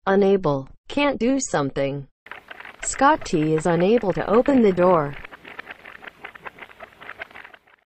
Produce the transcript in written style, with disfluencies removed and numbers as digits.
unable, can't do something. Scott T is unable to open the door.